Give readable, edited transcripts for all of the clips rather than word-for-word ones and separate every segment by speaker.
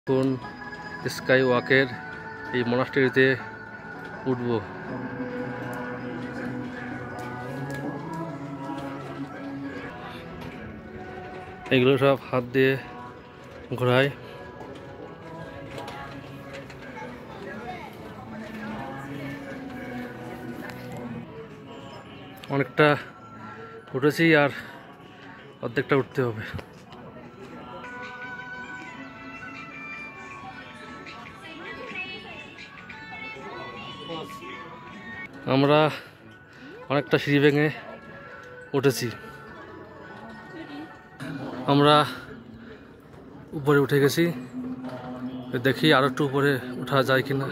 Speaker 1: এখন স্কাই ওয়াকের এই মনাস্টারিতে উঠব। এগুলো সব হাত দিয়ে ঘোরায়। অনেকটা উঠেছি, আর অর্ধেকটা উঠতে হবে। আমরা অনেকটা সিঁড়ি ভেঙে উঠেছি। আমরা উপরে উঠে গেছি, দেখি আরো একটু উপরে উঠা যায় কিনা।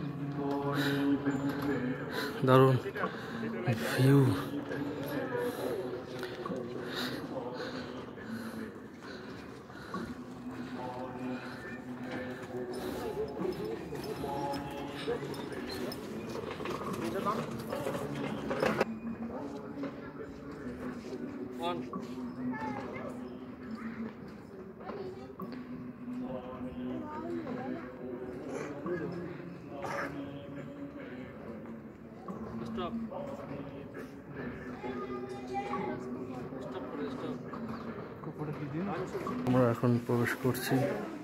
Speaker 1: দারুণ ভিউ। আমরা এখন প্রবেশ করছি।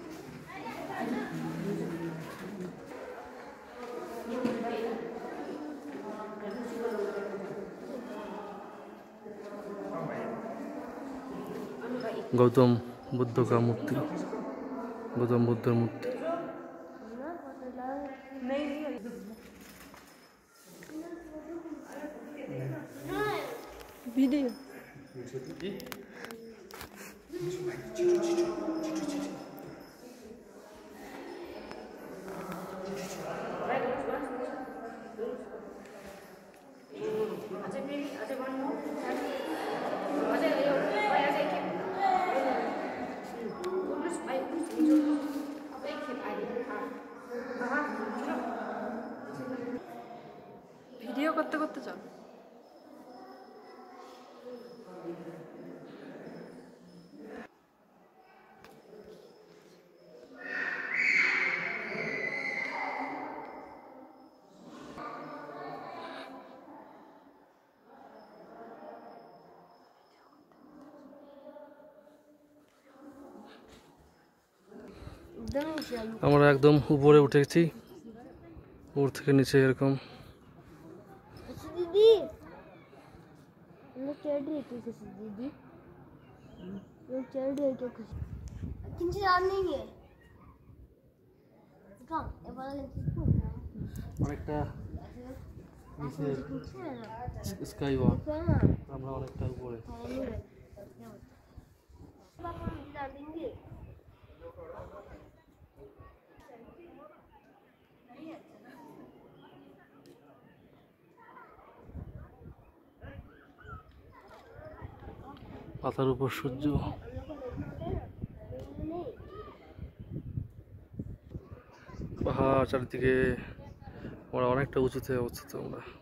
Speaker 1: গৌতম বুদ্ধ का मूर्ति, गौतम बुद्ध मूर्ति।
Speaker 2: वीडियो ভিডিও করতে করতে চল।
Speaker 1: আমরা একদম উপরে উঠে গেছি, উপর থেকে নিচে এরকম।
Speaker 2: दीदी चढ़ रही है दीदी, चढ़ रही है क्या कुछ किंची याद नहीं है काम ये वाला
Speaker 1: অনেকটা নিচে স্কাই ওয়াক, আমরা অনেকটা উপরে। মাথার উপর সূর্য, পাহাড় চারিদিকে। আমরা অনেকটা উঁচুতে অবস্থিত আমরা।